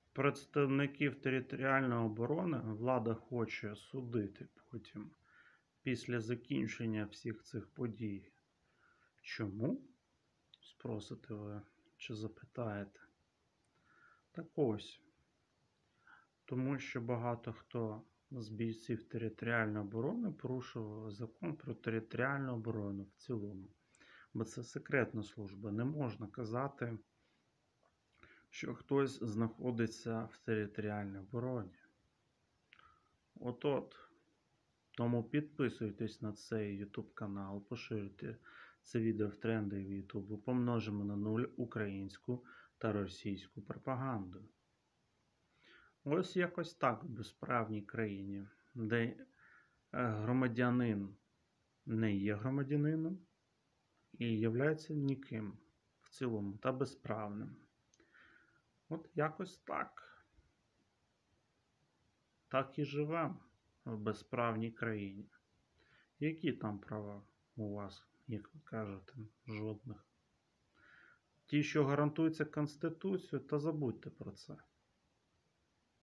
Представників територіальної оборони влада хоче судити потім, після закінчення всіх цих подій. Чому? Спросите ви чи запитаєте? Так ось. Тому що багато хто з бійців територіальної оборони порушував закон про територіальну оборону в цілому. Бо це секретна служба. Не можна казати, що хтось знаходиться в територіальній обороні. От. Тому підписуйтесь на цей YouTube канал, поширюйте це відео в тренди в YouTube, помножимо на 0 українську та російську пропаганду. Ось якось так в безправній країні, де громадянин не є громадянином і являється ніким в цілому та безправним. От якось так. Так і живемо в безправній країні. Які там права у вас, як ви кажете, жодних? Ті, що гарантуються Конституцією, та забудьте про це.